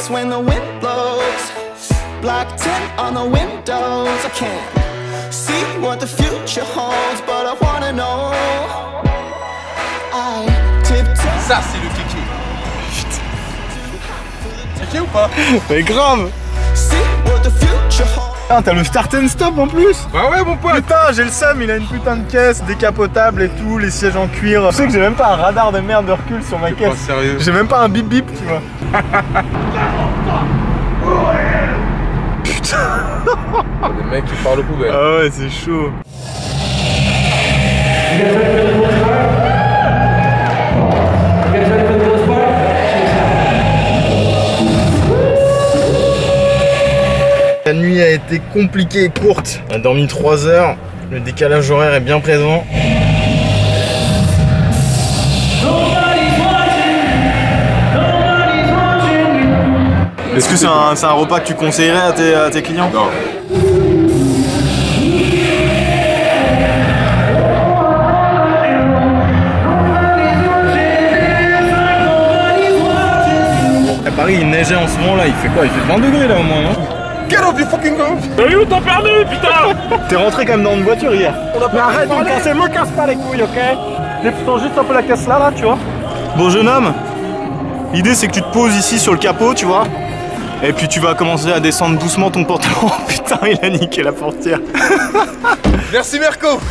nights when the wind blows, black tint on the windows. I can't see what the future holds, but I wanna know. I tiptoe. Ça c'est le kéké. Putain. Kéké ou pas? Mais grave. See what the future holds. Ah, t'as le start and stop en plus. Bah ouais mon pote. Putain, j'ai le seum, il a une putain de caisse décapotable et tout, les sièges en cuir. Tu sais que j'ai même pas un radar de merde de recul sur ma caisse. Sérieux? J'ai même pas un bip bip, tu vois. Putain. Le mec qui parle aux poubelles. Ah ouais, c'est chaud. La nuit a été compliquée et courte. On a dormi 3 heures. Le décalage horaire est bien présent. Est-ce que c'est un repas que tu conseillerais à tes clients? Non. À Paris, il neigeait en ce moment là. Il fait quoi? Il fait 20 degrés là au moins, non? Get off your fucking ground. Salut, où t'as perdu, putain? T'es rentré quand même dans une voiture hier. Mais arrête de me casser, me casse pas les couilles, ok? Défends juste un peu la caisse là, tu vois? Bon jeune homme, l'idée c'est que tu te poses ici sur le capot, tu vois. Et puis tu vas commencer à descendre doucement ton pantalon. Putain, il a niqué la portière. Merci Merco.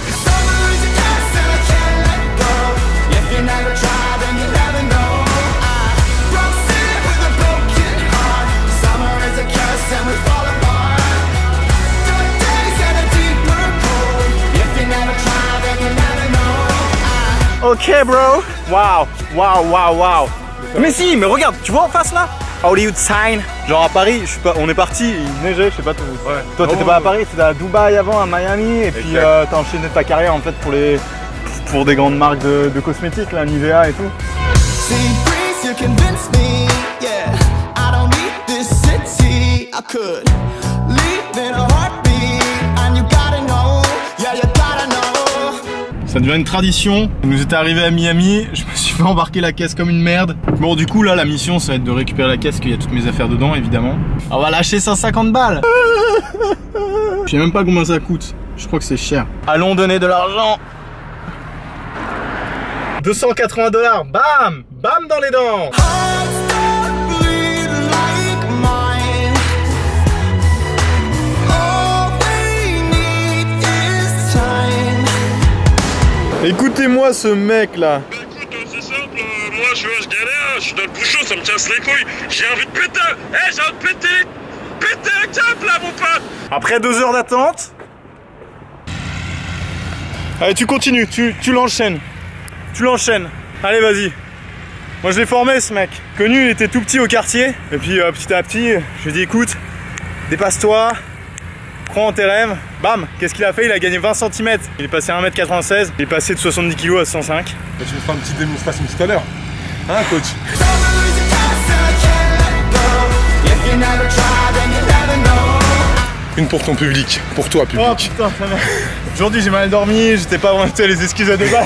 Ok bro. Waouh, waouh, waouh, waouh. Mais si, mais regarde, tu vois en face là? Hollywood sign. Genre à Paris, on est parti, il neigeait, je sais pas tout. Ouais. Toi t'étais pas à Paris, t'étais à Dubaï avant, à Miami, et puis t'as enchaîné ta carrière en fait pour des grandes marques de cosmétiques, là, Nivea et tout. See, breeze, you convince me, yeah. I don't need this city. I could leave in a heartbeat, and you gotta know, yeah, you gotta know. Ça devient une tradition. On nous était arrivé à Miami, je me suis fait embarquer la caisse comme une merde. Bon du coup là la mission ça va être de récupérer la caisse, parce qu'il y a toutes mes affaires dedans évidemment. On va lâcher 150 balles. Je sais même pas combien ça coûte. Je crois que c'est cher. Allons donner de l'argent. 280 $, bam, bam dans les dents. Hearts that bleed like mine. All we need is time. Écoutez-moi ce mec là. Écoute, c'est simple, moi je galère, je suis dans le bouchon, ça me casse les couilles. J'ai envie de péter, j'ai envie de péter un câble là mon pote. Après 2 heures d'attente. Allez tu continues, tu l'enchaînes. Tu l'enchaînes. Allez vas-y. Moi je l'ai formé ce mec. Connu, il était tout petit au quartier. Et puis petit à petit, je lui ai dit écoute, dépasse-toi, crois en tes rêves. Bam, qu'est-ce qu'il a fait? Il a gagné 20 cm. Il est passé à 1m96. Il est passé de 70 kg à 105. Tu me feras une petite démonstration tout à l'heure. Hein coach? Une pour ton public, pour toi public. Oh putain, ça va. Aujourd'hui j'ai mal dormi, j'étais pas vraiment les excuses à débat.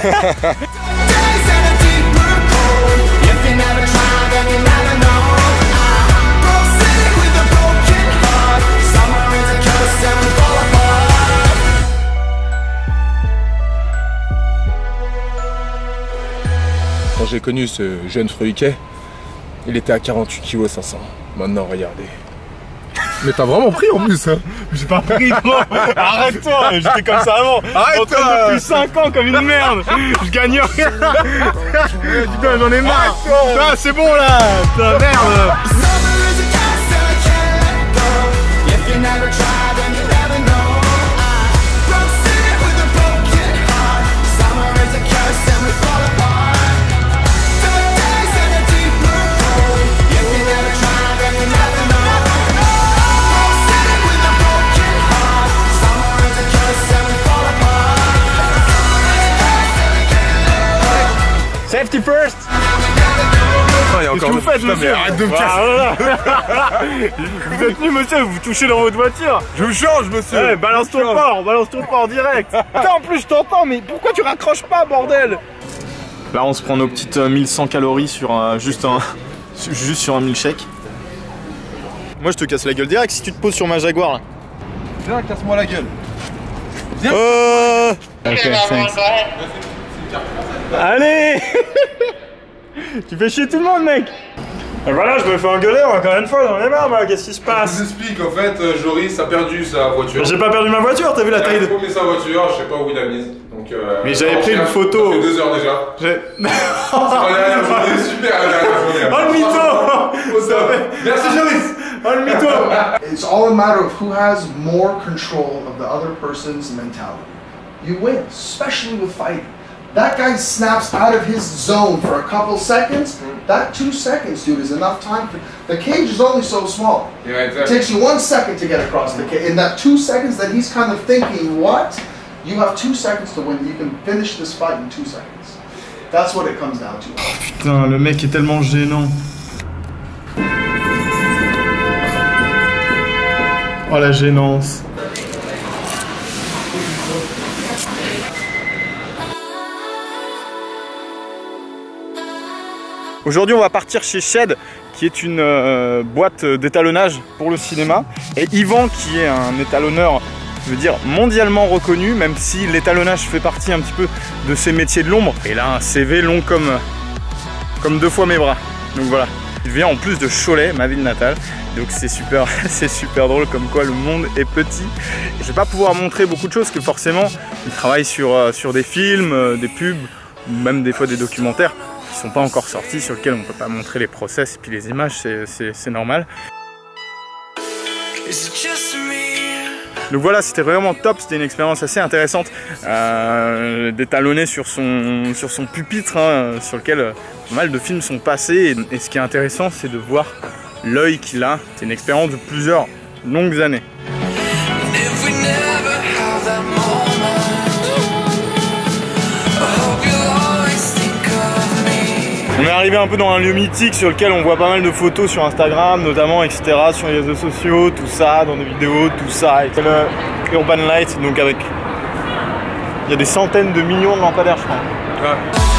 Quand j'ai connu ce jeune Fruiquet, il était à 48 kg 500. Maintenant regardez. Mais t'as vraiment pris en plus hein. J'ai pas pris gros. Arrête-toi, j'étais comme ça avant. Arrête-toi depuis 5 ans comme une merde. Je gagne rien. Putain j'en ai marre. Ah c'est bon là. Putain merde. Safety first. Qu'est-ce que vous faites monsieur? Arrête de me casser. Vous êtes venu monsieur, vous touchez dans votre voiture. Je vous change monsieur. Ouais, balance ton port direct. Putain en plus je t'entends, mais pourquoi tu raccroches pas bordel? Là on se prend nos petites 1100 calories sur juste sur un milkshake. Moi je te casse la gueule direct si tu te poses sur ma Jaguar là. Viens, casse-moi la gueule. Ok, thanks. Allez. Tu fais chier tout le monde, mec. Et voilà, je me fais engueuler encore une fois, j'en ai marre, moi, qu'est-ce qui se Je passe? vous explique, en fait, Joris a perdu sa voiture. J'ai pas perdu ma voiture, t'as vu la taille de... Il a paumé sa voiture, je sais pas où il l'a mise. Donc, mais j'avais pris une photo. Ça fait 2 heures déjà. C'est la dernière journée, super la dernière journée. Oh le mytho. Merci Joris. Oh le mytho. It's all a matter of who has more control of the other person's mentality. You win, especially with fighting. That guy snaps out of his zone for a couple seconds. That 2 seconds, dude, is enough time. The cage is only so small. Yeah, exactly. It takes you 1 second to get across the cage. In that 2 seconds that he's kind of thinking, what? You have 2 seconds to win. You can finish this fight in 2 seconds. That's what it comes down to. Putain, le mec est tellement gênant. Oh la gênance. Aujourd'hui, on va partir chez Shed, qui est une boîte d'étalonnage pour le cinéma. Et Yvan, qui est un étalonneur, je veux dire, mondialement reconnu, même si l'étalonnage fait partie un petit peu de ses métiers de l'ombre. Et là, un CV long comme 2 fois mes bras. Donc voilà. Il vient en plus de Cholet, ma ville natale. Donc c'est super, c'est super drôle comme quoi le monde est petit. Je vais pas pouvoir montrer beaucoup de choses, parce que forcément, il travaille sur des films, des pubs, ou même des fois des documentaires qui sont pas encore sortis, sur lesquels on peut pas montrer les process et puis les images, c'est normal. Donc voilà, c'était vraiment top, c'était une expérience assez intéressante d'étalonner sur son pupitre, hein, sur lequel pas mal de films sont passés. Et ce qui est intéressant, c'est de voir l'œil qu'il a. C'est une expérience de plusieurs longues années. On est arrivé un peu dans un lieu mythique sur lequel on voit pas mal de photos sur Instagram notamment, etc., sur les réseaux sociaux, tout ça, dans des vidéos, tout ça. C'est le Urban Light, donc avec... Il y a des centaines de millions de lampadaires, je crois. Ouais.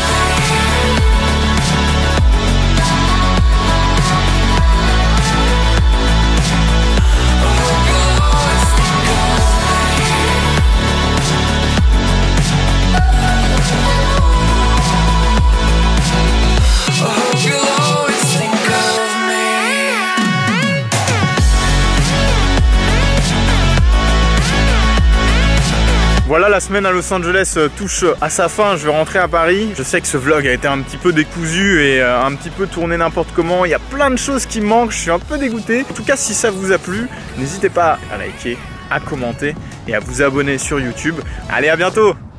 Voilà, la semaine à Los Angeles touche à sa fin, je vais rentrer à Paris. Je sais que ce vlog a été un petit peu décousu et un petit peu tourné n'importe comment. Il y a plein de choses qui me manquent, je suis un peu dégoûté. En tout cas, si ça vous a plu, n'hésitez pas à liker, à commenter et à vous abonner sur YouTube. Allez, à bientôt!